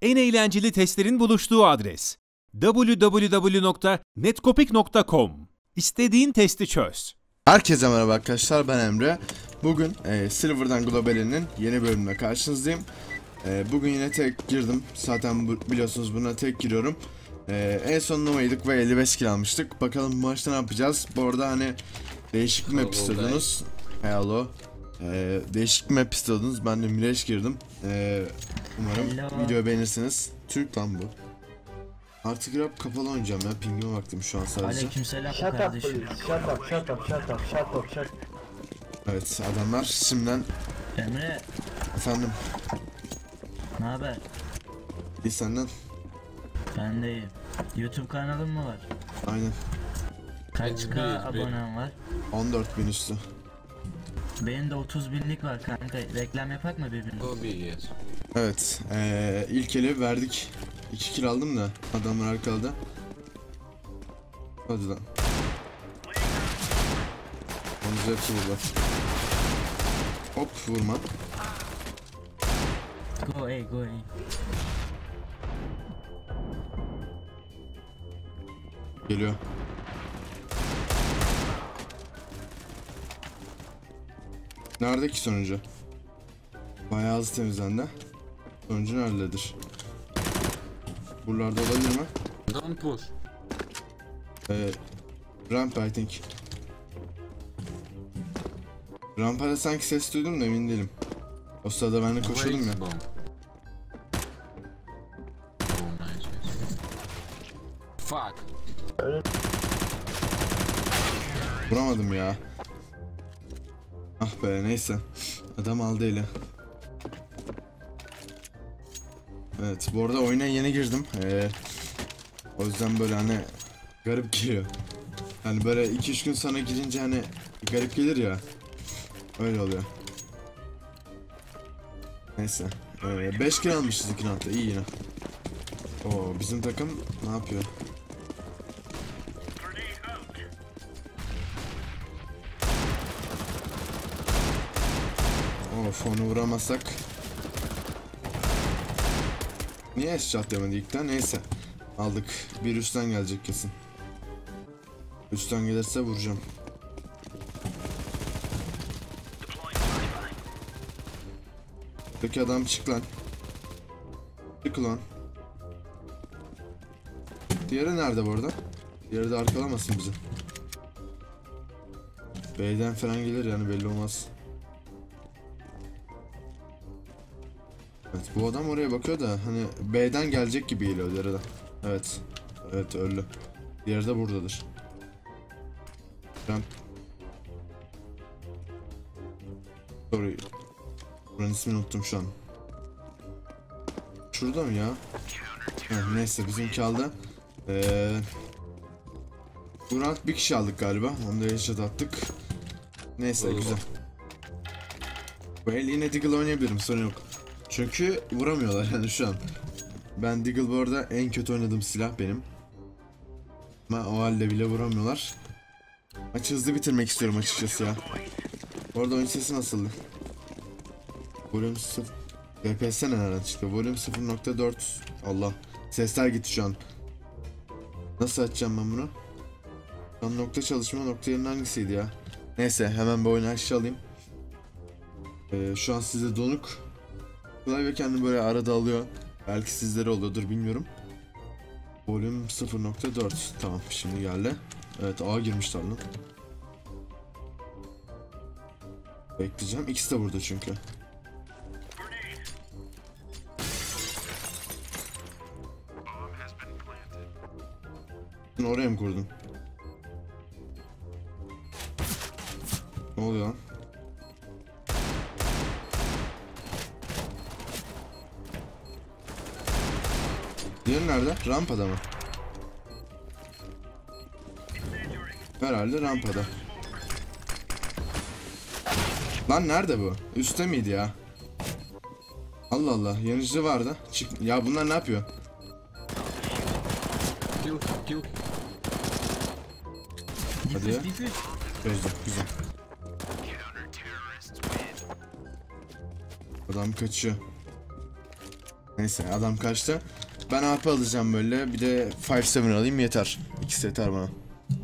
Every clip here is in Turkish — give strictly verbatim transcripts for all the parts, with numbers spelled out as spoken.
En eğlenceli testlerin buluştuğu adres. double-u double-u double-u nokta netcopik nokta com. İstediğin testi çöz. Herkese merhaba arkadaşlar, ben Emre. Bugün e, Silver'dan Global'inin yeni bölümüne karşınızdayım. E, bugün yine tek girdim. Zaten bu, biliyorsunuz buna tek giriyorum. E, en son Nova'ydık ve elli beş kill almıştık. Bakalım bu maçta ne yapacağız? Bu arada hani değişik bir map istiyordunuz. Hello. E, değişik bir map istiyordunuz. Ben de Mirage girdim. E, umarım Hello. Videoyu beğenirsiniz. Türk lan bu. Artık rap kapalı oynayacağım ya, pingime baktım şu an sadece. Aleykümselam Shut kardeşim. up, shut up, shut up, shut up, shut up, shut up. Evet, adamlar şimdiden... Emre, Efendim, ne haber? iyi senden. Ben de iyiyim. YouTube kanalın mı var? Aynen, Kaç K abonem var? on dört bin üstü. Benim de otuz binlik var kanka. Reklam yapak mı birbirine? Evet, ee, ilk eli verdik. iki kill aldım da adamlar arkada. Hadi lan. Onu hepsi burada. Hop, vurma. Go A, go A. Geliyor. Nerede ki sonucu? Bayağı hızlı temizlendi. Sonucu nerededir? Buralarda olabilir mi? Don't push. Ee, ramp I think. Rampada sanki ses duydum da emin değilim. O sırada ben de koşuyordum ya. Fuck. Vuramadım ya. Ah be, neyse. Adam aldı eli. Evet, bu arada oyuna yeni girdim. Ee, o yüzden böyle hani garip geliyor. Hani böyle iki üç gün sonra girince hani garip gelir ya. Öyle oluyor. Neyse. Ee, beş kill almışız iki hafta, iyi yine. Oo, bizim takım ne yapıyor? Of, onu vuramazsak. Niye headshot demedi ilkten? Neyse. Aldık. Bir üstten gelecek kesin. Üstten gelirse vuracağım. Buradaki adam çık lan. Çık lan. Diğeri nerede bu arada? Diğeri de arkalamasın bizi. B'den falan gelir yani, belli olmaz. Evet, bu adam oraya bakıyor da hani B'den gelecek gibi geliyor diğeri de. Evet. Evet, öldü. Diğeri de buradadır. Ben... Sorry. Buranın ismini unuttum şu an. Şurada mı ya? Heh, neyse, bizimki aldı. Ee, bu round bir kişi aldık galiba. Onu da headshot attık. Neyse, güzel. Bu el yine Deagle oynayabilirim, sorun yok. Çünkü vuramıyorlar yani şu an. Ben Deagle bu arada en kötü oynadığım silah benim. Ama o halde bile vuramıyorlar. Maçı hızlı bitirmek istiyorum açıkçası ya. Bu arada oyun sesi nasıldı? Volüm sıfır. F P S nereden çıktı? Volüm sıfır nokta dört. Allah. Sesler gitti şu an. Nasıl açacağım ben bunu? Şu an nokta çalışma nokta yerinin hangisiydi ya? Neyse, hemen bir oyun aşağı alayım. Ee, şu an size donuk. Klavye kendini böyle arada alıyor. Belki sizlere oluyordur, bilmiyorum. Volüm sıfır nokta dört. Tamam, şimdi geldi. Evet, A girmişler lan. Bekleyeceğim. İkisi de burada çünkü. Oraya mı kurdun? Ne oluyor lan? Diğeri nerede? Rampada mı? Herhalde rampada. Lan nerede bu? Üstte miydi ya? Allah Allah, yanıcı vardı. Çık. Ya bunlar ne yapıyor? Kill, kill. Hadi ya. Çözdüm, güzel. Adam kaçıyor. Neyse adam kaçtı. Ben A P alacağım böyle. Bir de beş yedi alayım yeter. İkisi yeter bana.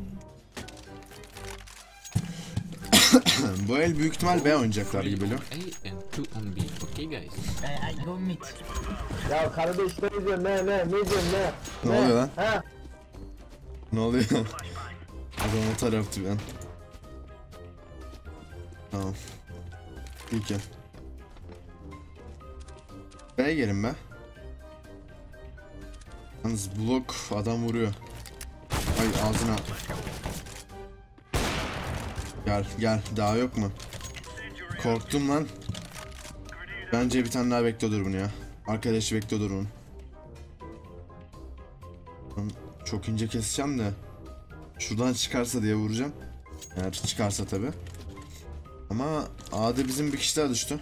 Bu el büyük ihtimal B oynayacaklar gibi böyle. A and two on B. Okay, guys. I, I go mid. Ya kardeş ne diyorsun ne ne ne diyorsun ne? Ne oluyor lan? Ha? Ne oluyor? Adam o taraftı ben. Tamam. İyi ki. B'ye gelin be. Yalnız blok adam vuruyor. Ay ağzına. Gel gel daha yok mu? Korktum lan. Bence bir tane daha bekliyordur bunu ya. Arkadaşı bekliyordur bunu. Çok ince keseceğim de. Şuradan çıkarsa diye vuracağım. Eğer çıkarsa tabi. Ama A'da bizim bir kişi daha düştü.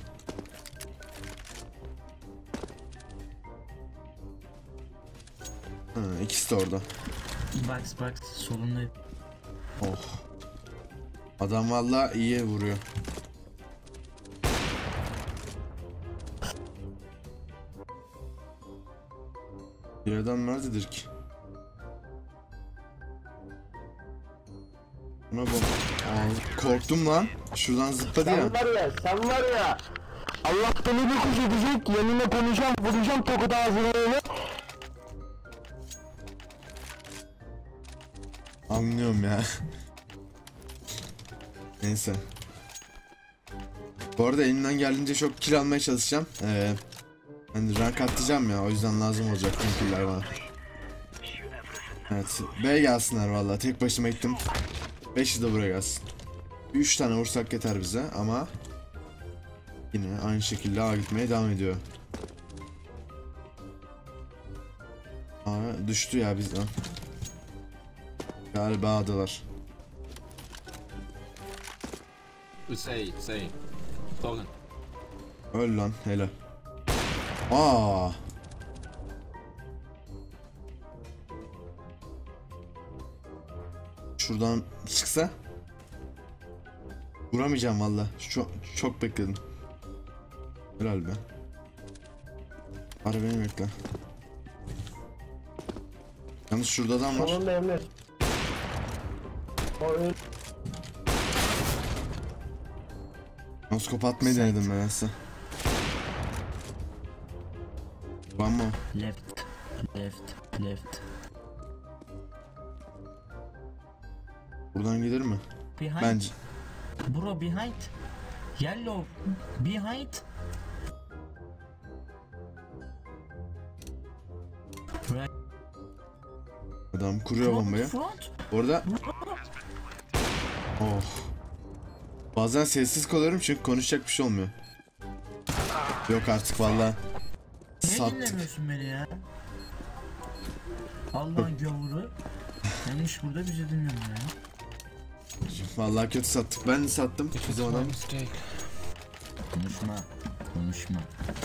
Ha, ikisi de orada. Box box solunda. Oh. Adam vallahi iyi vuruyor. Bir adam nerededir ki? Buna bak. Aa, korktum lan. Şuradan zıpladı ya. Sen var ya sen var ya. Allah beni bir kuş edecek yeminle konuşacağım vuracağım tokat ağzına öyle. Anlıyorum ya. Neyse. Bu arada elimden geldiğince çok kill almaya çalışacağım. Ee, hani rank atlayacağım ya, o yüzden lazım olacak tüm killer bana. Evet, B gelsinler vallahi, tek başıma gittim. beşi de buraya gelsin. üç tane vursak yeter bize ama yine aynı şekilde A gitmeye devam ediyor. Aa, düştü ya bizden. Galiba A'dalar. It's A, it's A. Stolen. Öl lan, helal. Aa. Şuradan çıksa vuramayacağım valla. Çok çok bekledim. Helal be. Ara beni bekle. Yalnız şurada adam var. Sonunda Emre. O öyle. Noskop atmayı denedim ben aslında. Var mı? Left. Left. Left. Buradan gelir mi? Behind. Bence. Bro behind. Yellow. Behind. Right. Adam kuruyor bombayı. Front. Orada. Oh. Bazen sessiz kalıyorum çünkü konuşacak bir şey olmuyor. Yok artık valla. Niye Sattık. dinlemiyorsun beni ya? Allah'ın gavuru. Yanlış burada bizi dinliyorum ya. Vallahi kötü sattık. Ben de sattım. Bizim adam. Mistake. Konuşma. Konuşma.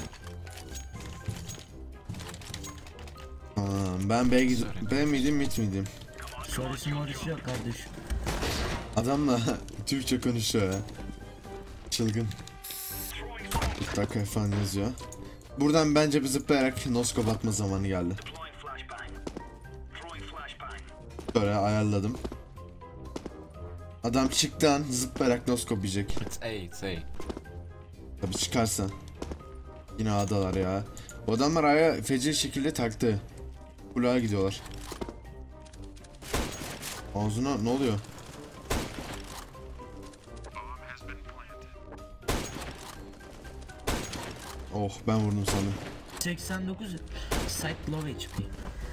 Aa, ben B gid- B miydim mid miydim? Sonrası morisi yok kardeşim. Adamla Türkçe konuşuyor ya. Çılgın. Bir dakika falan yazıyor. Buradan bence bir zıplayarak noskop atma zamanı geldi. Böyle ayarladım. Adam çıktı an zıplayarak noskop yiyecek. It's A, it's A. Tabii çıkarsa. Yine A'dalar ya. Bu adamlar A'ya feci şekilde taktı. Kulağa gidiyorlar. Ağzına ne oluyor? Oh, ben vurdum sandım. seksen dokuz site low H P.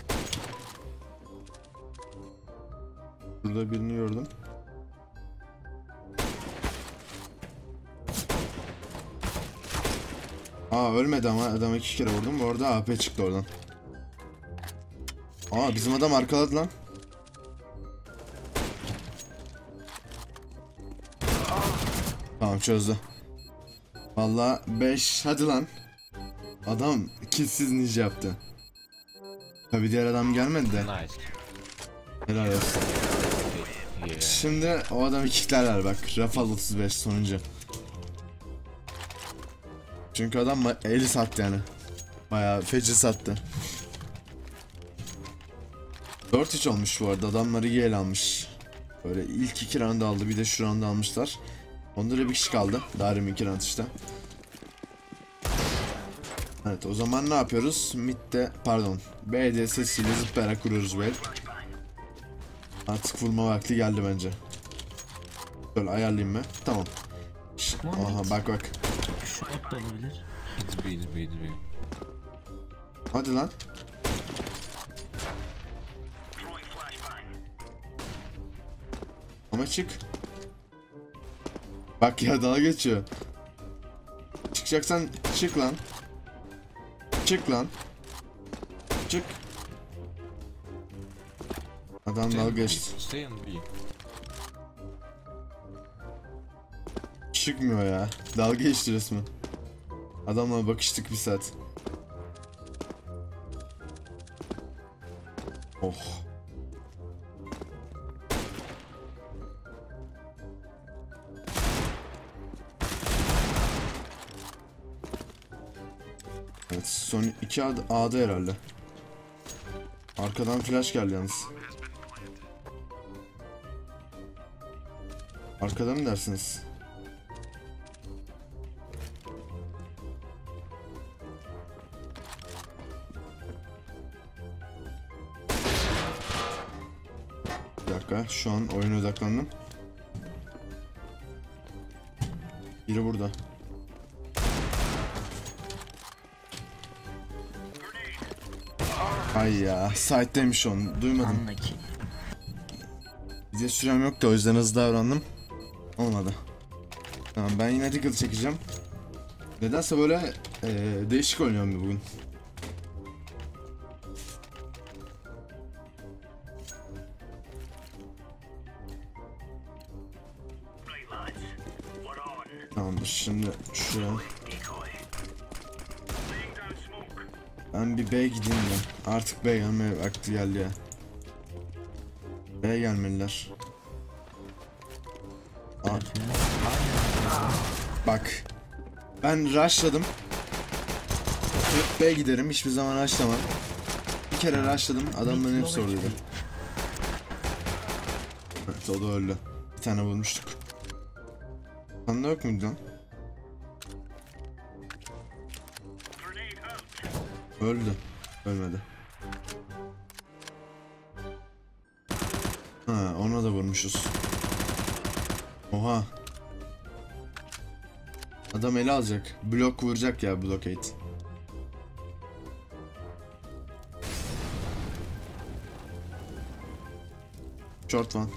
Burada birini gördüm. Aa, ölmedi ama adama iki kere vurdum. Bu arada A P çıktı oradan. Aa, bizim adam arkaladı lan. Tamam, çözdü. Vallahi beş, hadi lan. Adam killsiz ninja yaptı. Tabii diğer adam gelmedi de. Nice. Helal olsun. Yeah. Şimdi o adamı kicklerler bak. Rafal otuz beş sonuncu. Çünkü adam eli sattı yani. Bayağı feci sattı. dört üç olmuş bu arada. Adamları iyi el almış. Böyle ilk iki round aldı. Bir de şu round almışlar. Onda da bir kişi kaldı. Darim iki round işte. Evet, o zaman ne yapıyoruz? Mid'de pardon. B'de sesiyle zıplayarak kuruyoruz böyle. Artık vurma vakti geldi bence. Böyle ayarlayayım mı? Tamam. Şş, aha bak bak. Short da olabilir. It's B, it's B, it's B. Hadi lan. Ama çık. Bak ya, dalga geçiyor. Çıkacaksan çık lan. Çık lan. Çık. Adam Stay dalga on B, geçti. stay on B. Çıkmıyor ya. Dalga geçti resmen. Adamla bakıştık bir saat. Oh. Evet, son iki A'da herhalde. Arkadan flash geldi yalnız. Arkada mı dersiniz? Bir dakika, şu an oyuna odaklandım. Biri burada. Ay ya, site'deymiş onu, duymadım. Anlaki. Bize sürem yok da o yüzden hızlı davrandım. Olmadı. Tamam, ben yine Deagle çekeceğim. Nedense böyle ee, değişik oynuyorum bugün. Tamamdır, şimdi şuraya. Ben bir B'ye gideyim ya. Artık B'ye gelmeye vakti geldi ya. B'ye gelmeliler. Aa. Bak. Ben rushladım. Hep B'ye giderim. Hiçbir zaman rushlamam. Bir kere rushladım. Adamların hepsi oradaydı. Evet, o da öldü. Bir tane vurmuştuk. Sende yok muydu lan? Öldü. Ölmedi. Ha, ona da vurmuşuz. Oha. Adam ele alacak. Blok vuracak ya, blockade. Short one.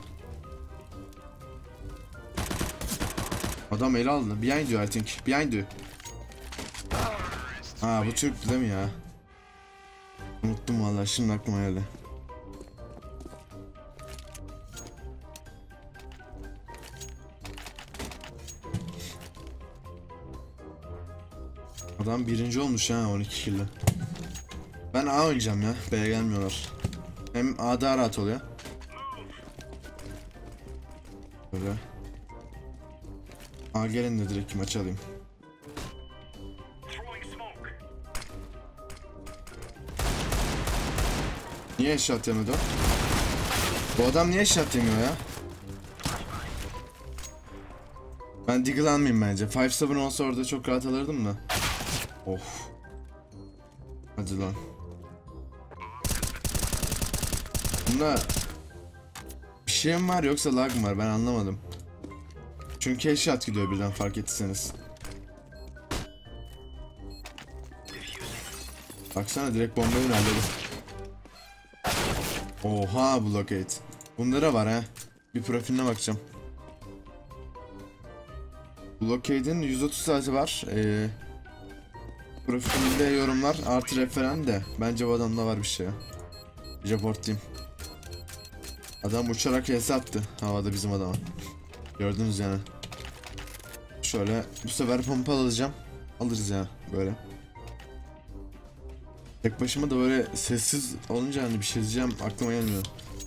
Adam ele aldı. Behind you, I think. Behind you. Ha, bu Türk değil mi ya? Unuttum vallahi, şimdi aklıma geldi. Adam birinci olmuş ha, on iki kill'le. Ben A oynayacağım ya, B'ye gelmiyorlar. Hem A daha rahat oluyor. Böyle. A gelin de direkt maç alayım. Niye shot yemedi o? Bu adam niye shot yemiyor ya? Ben Deagle almayayım bence. beş yedi olsa orada çok rahat alırdım da. Of. Hadi lan. Bunda bir şey mi var yoksa lag mı var, ben anlamadım. Çünkü headshot gidiyor birden, fark ettiyseniz. Baksana, direkt bombayı halledim. Oha, blockade. Bunlara var ha. Bir profiline bakacağım. Blockade'in yüz otuz saati var. Ee, profilinde yorumlar artı referen de. Bence bu adamda var bir şey ya. Reportlayayım. Adam uçarak H S attı havada bizim adama. Gördünüz yani. Şöyle bu sefer pompa alacağım. Alırız ya böyle. Tek başıma da böyle sessiz olunca hani bir şey diyeceğim aklıma gelmiyor.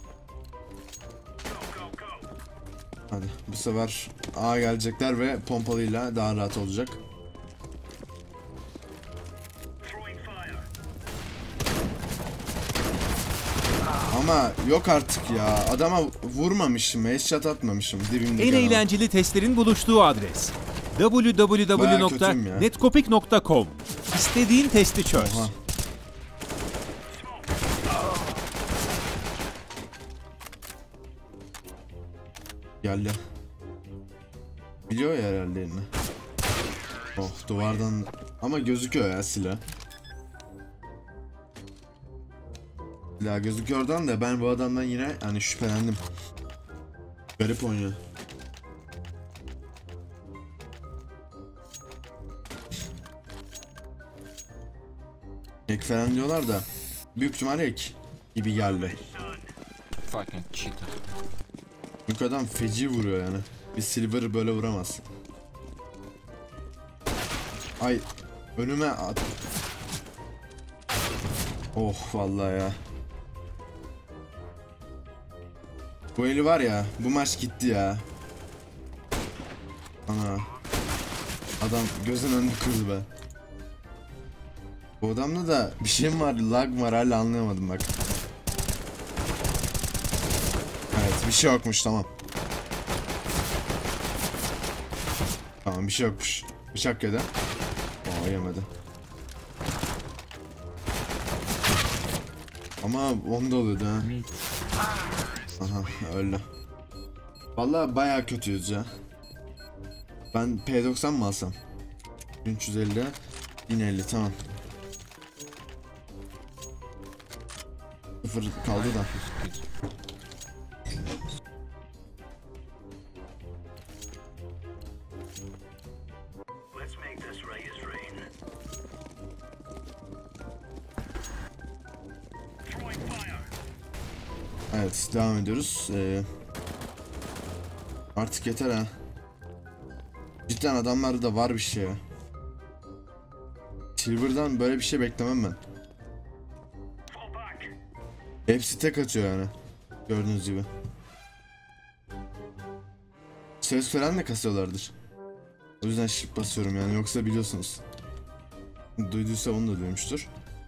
Hadi bu sefer A gelecekler ve pompalıyla daha rahat olacak. Ama yok artık ya. Adama vurmamışım. Headshot atmamışım. Dibimde. En eğlenceli testlerin buluştuğu adres. w w w nokta netcopik nokta com. İstediğin testi çöz. Oha. Gel ya. Biliyor ya herhalde elini. Oh, duvardan ama gözüküyor ya silah. Silah gözüküyor oradan da ben bu adamdan yine hani şüphelendim. Garip oynuyor. Hack falan diyorlar da büyük ihtimal hack gibi geldi. Fucking cheater. Çünkü adam feci vuruyor yani. Bir silver böyle vuramaz. Ay önüme at. Oh vallahi ya. Bu eli var ya, bu maç gitti ya. Ana. Adam gözün önünde kırdı be. Bu adamda da bir şey mi var, lag mı var hala anlayamadım bak. Evet bir şey yokmuş, tamam. Tamam bir şey yokmuş. Bıçak yedi. Oo yemedi. Ama onda oluyordu ha. Aha öyle. Vallahi bayağı kötüyüz ya. Ben P doksan mı alsam? üç yüz elli, bin elli tamam. Sıfır kaldı da. Evet devam ediyoruz. Ee, artık yeter ha. Cidden adamlarda var bir şey ya. Silver'dan böyle bir şey beklemem ben. Hepsi tek atıyor yani. Gördüğünüz gibi. Ses falan da kasıyorlardır. O yüzden shift basıyorum yani, yoksa biliyorsunuz. Duyduysa onu da duymuştur.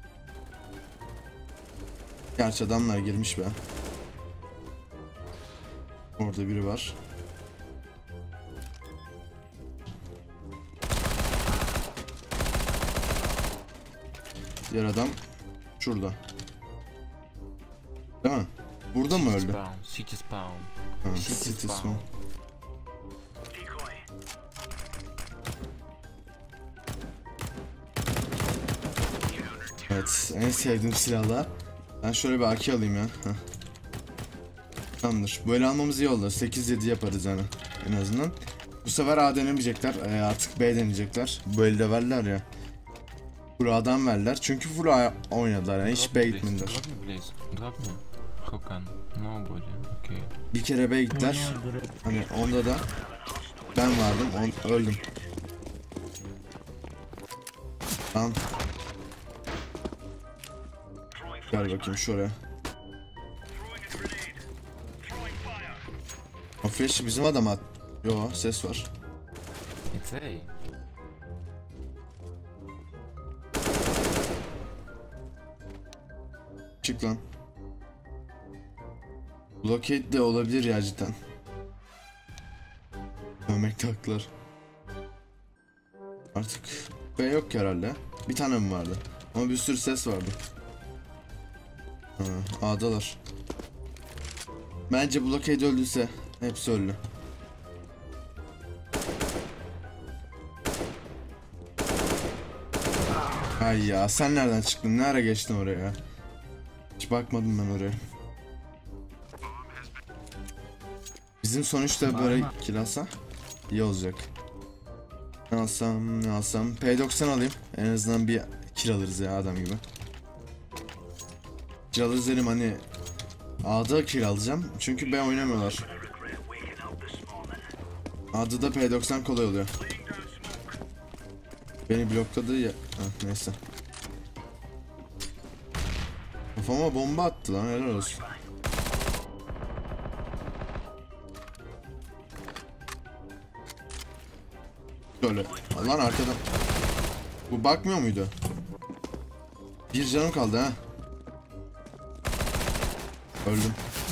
Gerçi adamlar girmiş be. Orada biri var. Diğer adam şurada. Değil mi? Burada mı öldü? Spawn, city spawn. Ha, city spawn. Evet, en sevdiğim silahlar. Ben şöyle bir A K alayım ya. Heh. Tamamdır. Böyle almamız iyi oldu. sekiz yedi yaparız yani en azından. Bu sefer A denemeyecekler. E, artık B deneyecekler. Böyle de verler ya. Full A'dan verler. Çünkü full A oynadılar yani. Hiç B gitmediler. Drop me please. Drop me. Hakan. Nobody. Okay. Bir kere B gittiler. Hani onda da ben vardım. On, öldüm. Tamam. Gel bakayım şuraya. O flash bizim adam at. Yo ses var. It's A. Çık lan. Blockade de olabilir ya cidden. Dövmekte haklılar. Artık B yok ki herhalde. Bir tane mi vardı? Ama bir sürü ses vardı. Ha, A'dalar. Bence Blockade öldüyse hepsi öldü. Ay ya sen nereden çıktın? Ne ara geçtin oraya ya? Hiç bakmadım ben oraya. Bizim sonuçta böyle kill alsa iyi olacak. Ne alsam ne alsam. P doksan alayım. En azından bir kill alırız ya adam gibi. Kill alırız dedim hani. A'da kill alacağım. Çünkü B oynamıyorlar. A'da da P doksan kolay oluyor. Beni blokladı ya. Heh, neyse. Kafama bomba attı lan, helal olsun. Şöyle. Lan arkadan. Bu bakmıyor muydu? Bir canım kaldı ha. Öldüm.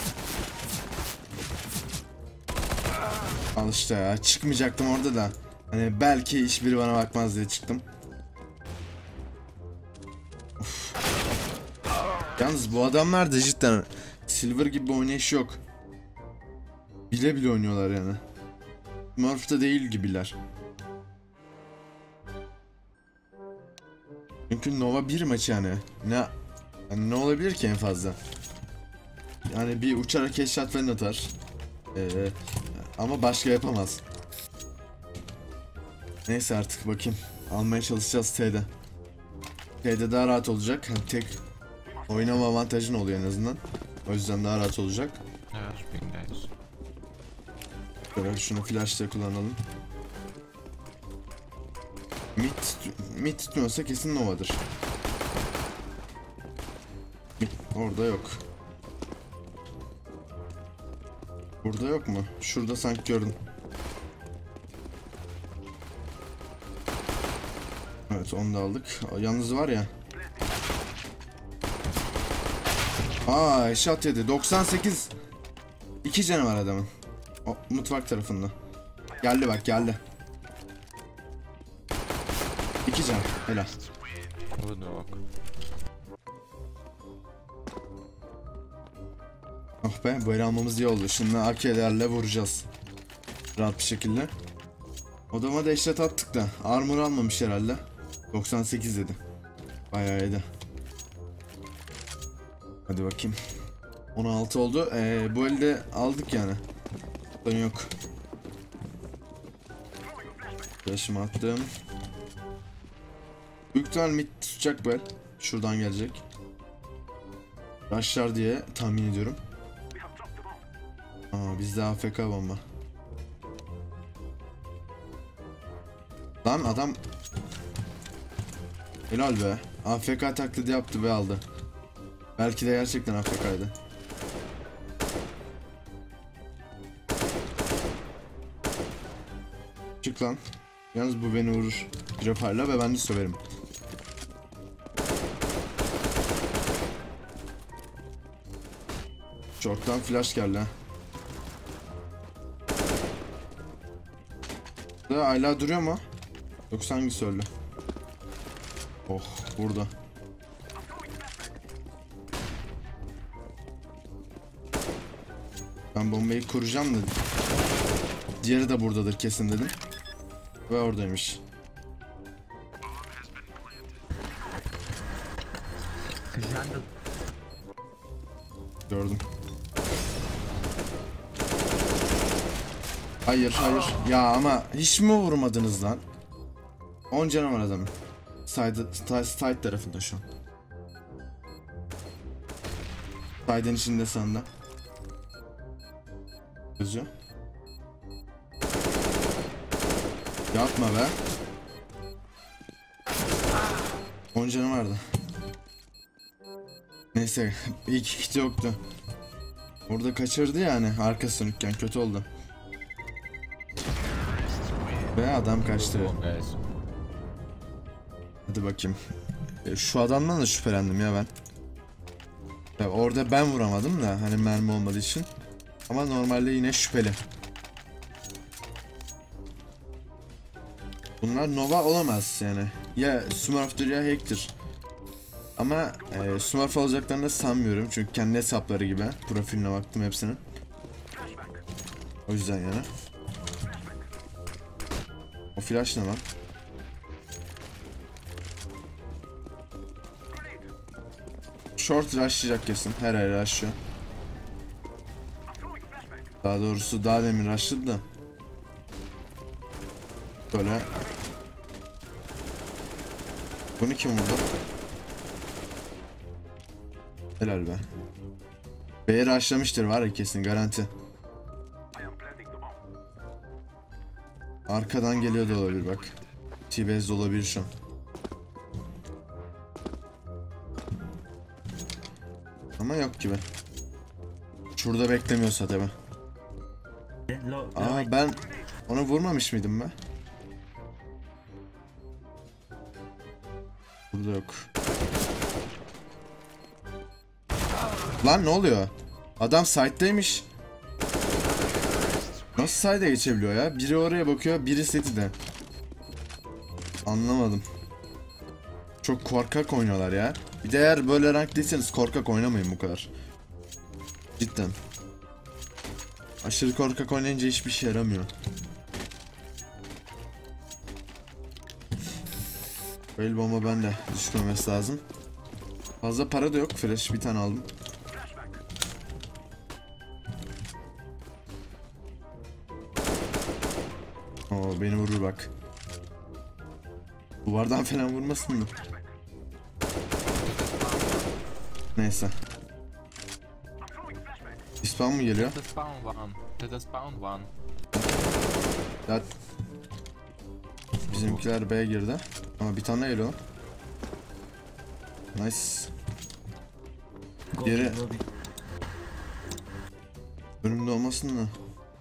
Al işte ya, çıkmayacaktım orada da. Hani belki hiçbiri bana bakmaz diye çıktım. Uf. Yalnız bu adamlar da cidden Silver gibi bir oynayış yok. Bile bile oynuyorlar yani. Smurf'ta değil gibiler. Çünkü Nova bir maç yani. Ne yani ne olabilir ki en fazla? Yani bir uçarak headshot falan atar. Ee, ama başka yapamaz. Neyse artık bakayım. Almaya çalışacağız T'de. T'de daha rahat olacak. Yani tek oynama avantajın oluyor en azından. O yüzden daha rahat olacak. Yeah, speaking guys. Şöyle şunu flash'ta kullanalım. Mid, mid tutmuyorsa kesin Nova'dır. Mid orada yok. Burada yok mu? Şurada sanki gördüm. Evet, onu da aldık. Yalnız var ya. Aa, eşat yedi. doksan sekiz. İki canı var adamın. O, mutfak tarafında. Geldi bak, geldi. İki can. Helal. Good dog. Oh be, böyle almamız iyi oldu. Şimdi A K'lerle vuracağız. Rahat bir şekilde. Odama da eşat attık da armor almamış herhalde. doksan sekiz dedi. Bayağı iyiydi. Hadi bakayım. on altı oldu. Ee, bu elde aldık yani. Sorun yok. Flash'ımı attım. Büyük ihtimal mid tutacak böyle. Şuradan gelecek. Rushlar diye tahmin ediyorum. Aa, bizde A F K bomba. Lan adam helal be. A F K taklidi yaptı ve aldı. Belki de gerçekten A F K'ydı. Çık lan. Yalnız bu beni vurur. Grafarla ve ben de söverim. Short'tan flash geldi ha. Da hala duruyor mu? Yoksa hangisi öldü? Oh, burada. Ben bombayı kuracağım dedim. Diğeri de buradadır kesin dedim. Ve oradaymış. Jungle. Gördüm. Hayır hayır. Ya ama hiç mi vurmadınız lan? on canı var adamın. Side, side, side tarafında şu an. Side'in içinde sanda. Gözü. Yapma be. on canı vardı. Neyse, ilk kiti yoktu. Orada kaçırdı yani, arka sönükken kötü oldu. Ve adam kaçtı. Good guys. Hadi bakayım. E, şu adamdan da şüphelendim ya ben. Ya orada ben vuramadım da hani mermi olmadığı için. Ama normalde yine şüpheli. Bunlar Nova olamaz yani. Ya Smurf'tür ya Hack'tir. Ama e, Smurf olacaklarını da sanmıyorum çünkü kendi hesapları gibi. Profiline baktım hepsinin. O yüzden yani. O flash ne lan? Short rushlayacak kesin. Her yer rushlıyor. Daha doğrusu daha demin rushladı da. Böyle. Bunu kim vurdu? Helal be. B'ye rushlamıştır var ya kesin, garanti. Arkadan geliyor da olabilir bak. T-Base de olabilir şu an. Ama yok gibi. Şurada beklemiyorsa tabi. Aa, ben ona vurmamış mıydım ben? Burada yok. Lan ne oluyor? Adam site'daymış. Nasıl side'e geçebiliyor ya? Biri oraya bakıyor, biri City'de. Anlamadım. Çok korkak oynuyorlar ya. Bir de eğer böyle rank değilseniz korkak oynamayın bu kadar. Cidden. Aşırı korkak oynayınca hiçbir şey yaramıyor. Böyle bomba bende düşmemesi lazım. Fazla para da yok. Flash bir tane aldım. Oo, beni vurur bak. Duvardan falan vurmasın mı? Neyse. İspan mı geliyor? The spawn one. The spawn one. Ya, bizimkiler B'ye girdi. Ama bir tane geliyor. Nice. Go Geri- lobby. Önümde olmasın da.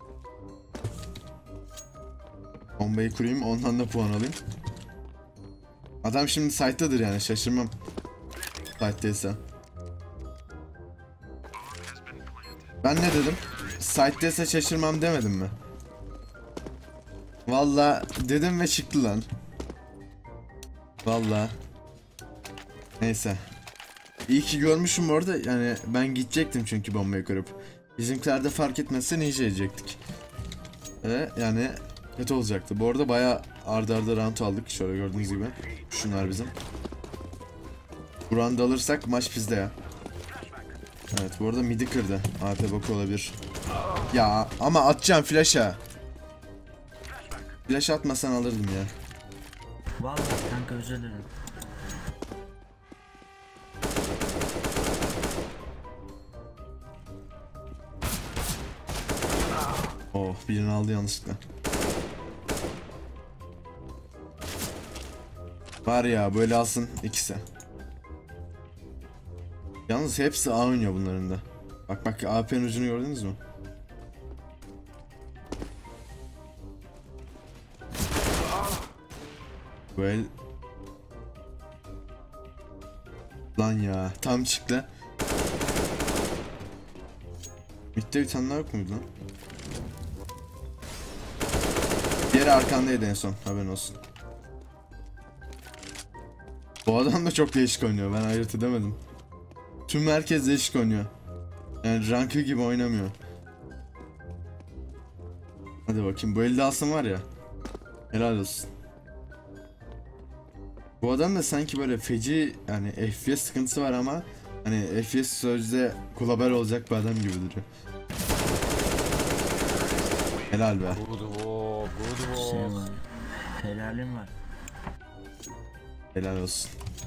Bombayı kurayım, ondan da puan alayım. Adam şimdi site'dadır yani, şaşırmam. Site'daysa. Ben ne dedim? Site'daysa şaşırmam demedim mi? Valla dedim ve çıktı lan. Valla. Neyse. İyi ki görmüşüm orada, yani ben gidecektim çünkü bombayı kurup. Bizimkiler de fark etmezse ninja edecektik. Ve yani kötü olacaktı. Bu arada bayağı arda arda round aldık, şöyle gördüğünüz gibi. Şunlar bizim. Bu round alırsak maç bizde ya. Evet, bu arada midi kırdı. A P bak olabilir. Ya ama atacağım flash'a. Flash atmasan alırdım ya. Vallahi kanka özür dilerim. Oh, birini aldı yanlışlıkla. Var ya, böyle alsın ikisi. Yalnız hepsi A oynuyor bunların da. Bak bak, A P'nin ucunu gördünüz mü? Well. Lan ya, tam çıktı. Mid'de bir tane daha yok muydu lan? Diğeri arkandaydı en son, haberin olsun. Bu adam da çok değişik oynuyor, ben ayırt edemedim. Tüm herkes değişik oynuyor. Yani rankı gibi oynamıyor. Hadi bakayım, bu elde alsın var ya. Helal olsun. Bu adam da sanki böyle feci, yani F P S sıkıntısı var ama hani F P S sözde global olacak bir adam gibi duruyor. Helal be. Good walk. Good Şey walk. var. Helalim var. Helal olsun.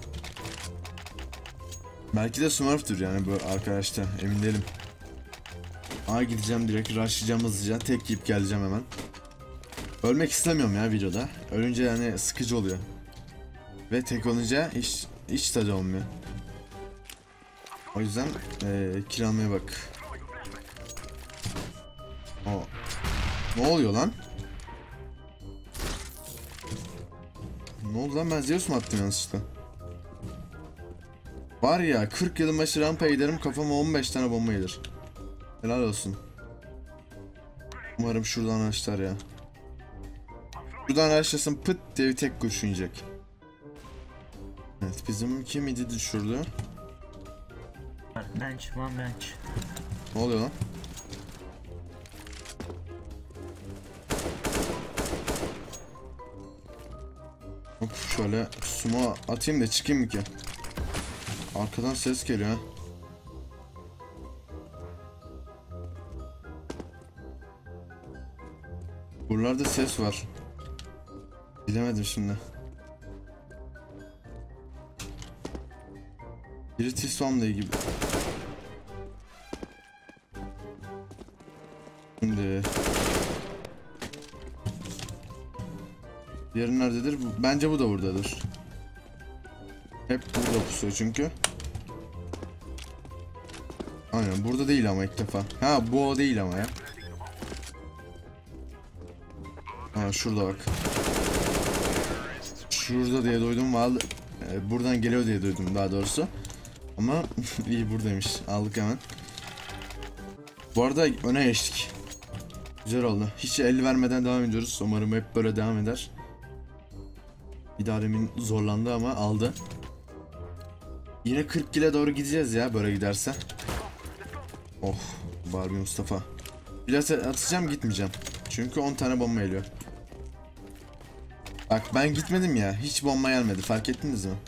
Belki de Smurf'tür yani bu arkadaşta, emin değilim. Aa, gideceğim direkt, rushlayacağım hızlıca, tek yiyip geleceğim hemen. Ölmek istemiyorum ya videoda. Ölünce yani sıkıcı oluyor. Ve tek olunca hiç, hiç tadı olmuyor. O yüzden ee, kill almaya bak. O. Ne oluyor lan? Ne oldu lan, ben Zeus mu attım yanlışlıkla? Var ya, kırk yılın başı rampaya giderim, kafama on beş tane bomba gelir. Helal olsun. Umarım şuradan açlar ya. Şuradan açlasın, pıt diye bir tek kurşun yiyecek. Evet, bizimki midi düşürdü. Var. Bench, one bench. Ne oluyor lan? Hop, şöyle sumo atayım da çıkayım mı ki? Arkadan ses geliyor ha. Buralarda ses var. Bilemedim şimdi. Biri T-Storm'da gibi. Şimdi. Diğeri nerededir? Bence bu da buradadır. Hep burada pusuyor çünkü. Aynen, burada değil ama ilk defa. Ha, bu o değil ama ya. Ha, şurada bak. Şurada diye duydum, vallahi e, buradan geliyor diye duydum daha doğrusu. Ama iyi, buradaymış. Aldık hemen. Bu arada öne geçtik. Güzel oldu. Hiç el vermeden devam ediyoruz. Umarım hep böyle devam eder. İdaremin zorlandı ama aldı. Yine kırk kile doğru gideceğiz ya böyle giderse. Oh Barbie Mustafa. Biraz atacağım gitmeyeceğim. Çünkü on tane bomba geliyor. Bak ben gitmedim ya. Hiç bomba gelmedi. Fark ettiniz mi?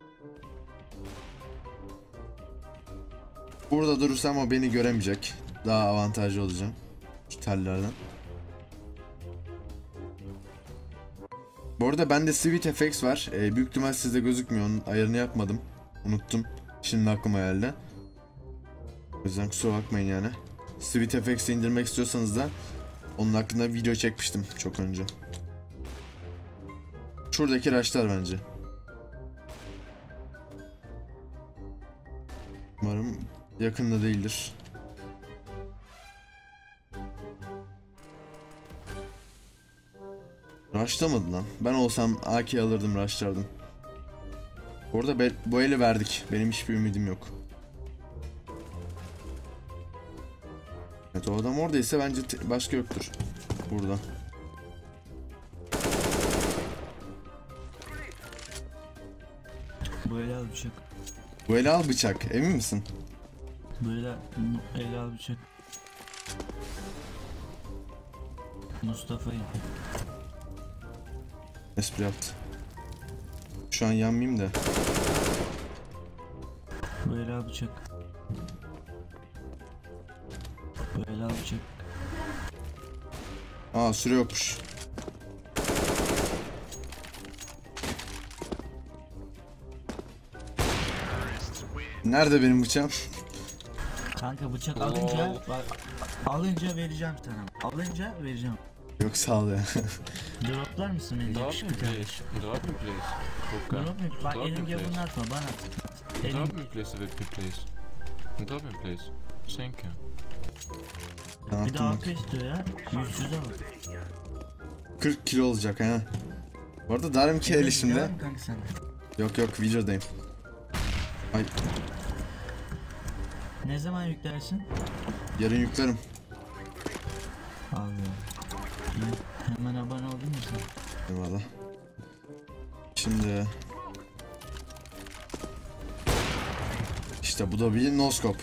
Burada durursam o beni göremeyecek. Daha avantajlı olacağım. Şu tellerden. Bu arada bende Sweet F X var. Ee, büyük ihtimal sizde gözükmüyor. Onun ayarını yapmadım. Unuttum. Şimdi aklıma geldi. O yüzden kusura bakmayın yani. Sweet F X'i indirmek istiyorsanız da onun hakkında video çekmiştim çok önce. Şuradaki raşlar bence. Umarım yakında değildir. Rushlamadı lan. Ben olsam A K alırdım, rushlardım. Orada bu eli verdik. Benim hiçbir ümidim yok. Evet o adam oradaysa bence başka yoktur. Burada. Böyle al bıçak. Bu eli al bıçak. Emin misin? Böyle el al bıçak. Mustafa'yı. Espri yaptı. Şu an yanmayayım da. Böyle al bıçak. Böyle al bıçak. Aa süre yokmuş. Nerede benim bıçağım? Kanka bıçak alınca bak, alınca vereceğim sana. Alınca vereceğim. Yok sağ ol ya. Droplar mısın beni? Drop Yakışıklı me please. kardeşim. Drop me please. Hookah. Drop mu? Bak Drop me elim please. gavurunu atma bana. Drop Elim me please with me please. Drop me please. Thank you. Ben bir attım daha bak. A P istiyor ya. yüz yüze bak. kırk kilo olacak ha. Bu arada darım ki el işinde. Biliyor musun kanka sen? Yok yok videodayım. Ay Ne zaman yüklersin? yarın yüklerim. Abi. Hemen abone oldun mu sen? Eyvallah. Şimdi İşte bu da bir noskop.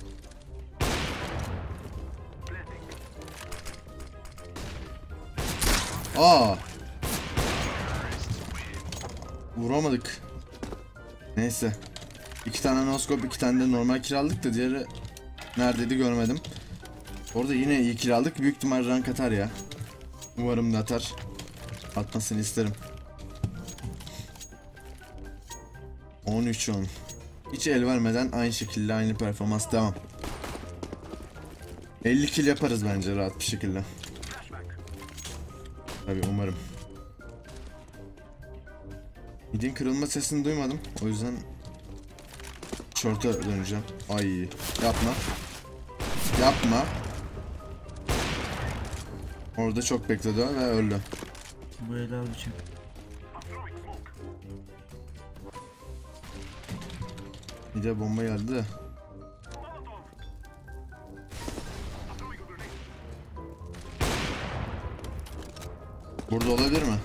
Aa! Vuramadık. Neyse. İki tane noskop, iki tane de normal kiraladık da diğeri neredeydi görmedim. Orada yine iyi kiraladık. Büyük ihtimal rank atar ya. Umarım da atar. Atmasını isterim. on üç on. Hiç el vermeden aynı şekilde aynı performans devam. elli kill yaparız bence rahat bir şekilde. Tabii umarım. Midin kırılma sesini duymadım. O yüzden short'a döneceğim. Ay yapma. Yapma. Orada çok bekledi ve öldü. Bu el al bıçak. Bir de bomba geldi de. Burada olabilir mi?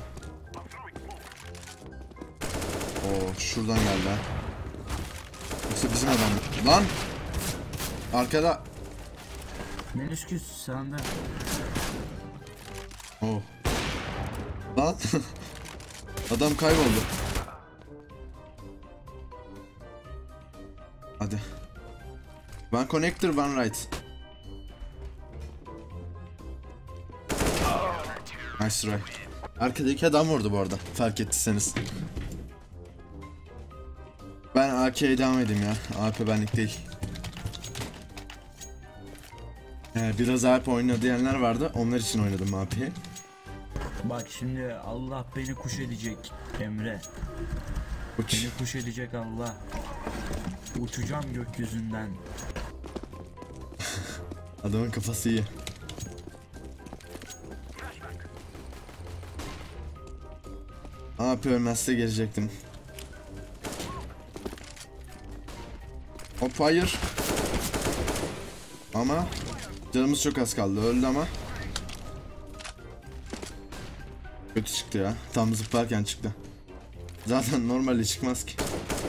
Oo şuradan geldi ha. Yoksa bizim adam mı? Lan! Arkada. Menüsküs sağında. Oh. Lan! Adam kayboldu. Hadi. One connector, one right. Nice try. Arkadaki adam vurdu bu arada. Fark ettiyseniz. Ben A K'ye devam edeyim ya. A P benlik değil. Ee, biraz A P oyna diyenler vardı. Onlar için oynadım A P'yi. Bak şimdi Allah beni kuş edecek Emre. Uç. Beni kuş edecek Allah. Uçacağım gökyüzünden. Adamın kafası iyi. A P ölmezse gelecektim. Hop hayır. Ama Canımız çok az kaldı. Öldü ama. Kötü çıktı ya. Tam zıplarken çıktı. Zaten normalde çıkmaz ki.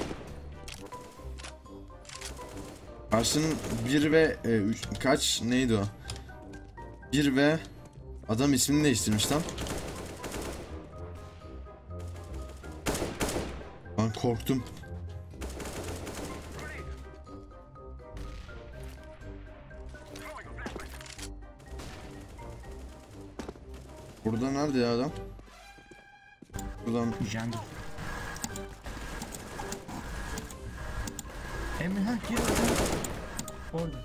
Karşının bir ve üç kaç neydi o? bir ve adam ismini değiştirmiş lan. Ben korktum. Burada nerede ya adam? Buradan Jungle. Emre ha gir orada. Orada.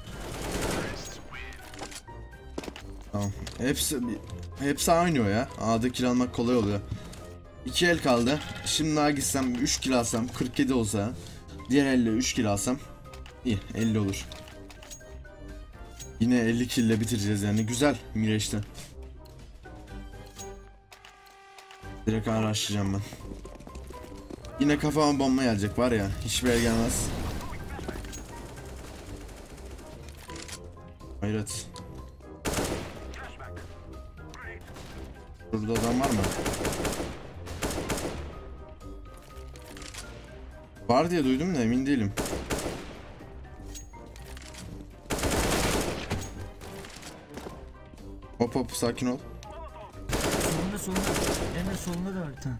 tamam. Hepsi hepsi aynı o ya. A'da kill almak kolay oluyor. iki el kaldı. Şimdi daha gitsem üç kill alsam kırk yedi olsa, diğer elle üç kill alsam iyi elli olur. Yine elli kill ile bitireceğiz yani. Güzel Mirage'de. Direkt araştıracağım ben. Yine kafama bomba gelecek var ya. Hiçbir el gelmez. Hayret. Burada adam var mı? Var diye duydum da emin değilim. Hop hop sakin ol. Solunda solunda. Emre solunda da var bir tane.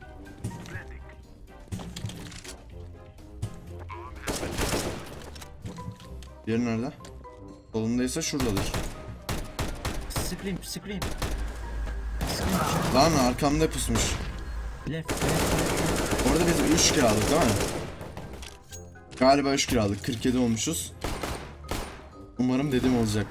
Diğeri nerede? Solundaysa şuradadır. Scream scream. Lan arkamda pusmuş. Left left left. Orada biz üç kiralık değil mi? Galiba üç kiralık. kırk yedi olmuşuz. Umarım dediğim olacak.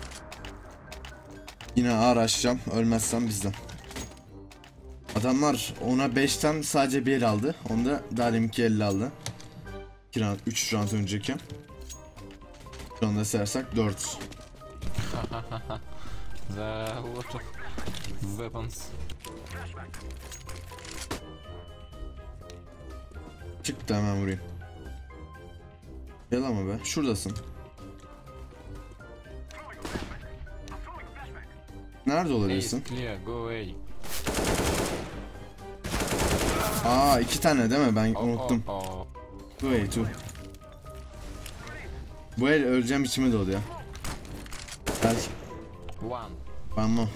Yine araştıracağım. Ölmezsem bizden. Adamlar ona beşten sadece bir el aldı. Onda daha deminki elli aldı. iki round, üç round önceki. Şu anda sayarsak dört. There are a lot of weapons. Çıktı hemen vurayım. Gel ama be. Şuradasın. Nerede A is olabilirsin? clear, go A. Aa iki tane değil mi? Ben Oh, unuttum. oh, oh. Bu el tu. Bu el öleceğim içime doğdu ya. Belki. One. Ben mi?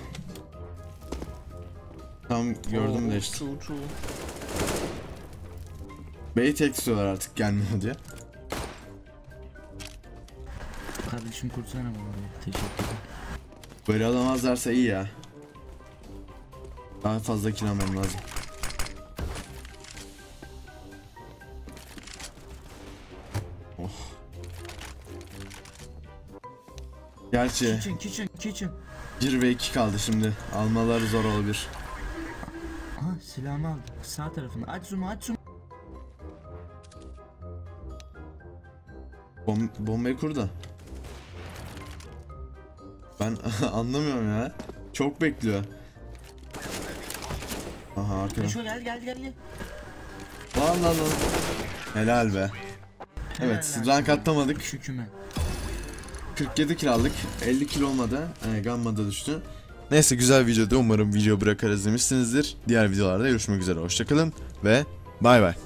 Tam gördüm de Oh, işte. two, two. B'yi tek tutuyorlar artık gelmiyor diye. Kardeşim kurtsana bana. Teşekkür ederim. Böyle alamazlarsa iyi ya. Daha fazla kill almam lazım. Oh. Gerçi Kitchen kitchen kitchen. bir ve iki kaldı şimdi. Almaları zor olabilir. Aha silahımı aldı. Sağ tarafına. Aç zoom'u aç zoom'u. Bom bombayı kur da. Ben anlamıyorum ya. Çok bekliyor. Aha arkada. Şu gel gel gel gel. Lan lan lan. Helal be. Evet rank atlamadık. Şüküme. kırk yedi kill aldık. elli kill olmadı. E, Gamma'da düştü. Neyse güzel videoda umarım video bırakar izlemişsinizdir. Diğer videolarda görüşmek üzere. Hoşçakalın ve bay bay.